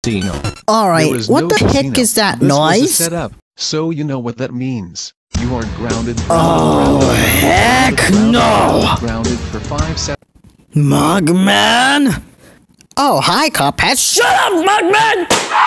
casino. Alright, what the heck is that noise? This was a setup, so you know what that means. You are grounded. Heck no! Grounded for 5 seconds. Mugman? Oh, hi, Cuphead. Shut up, Mugman!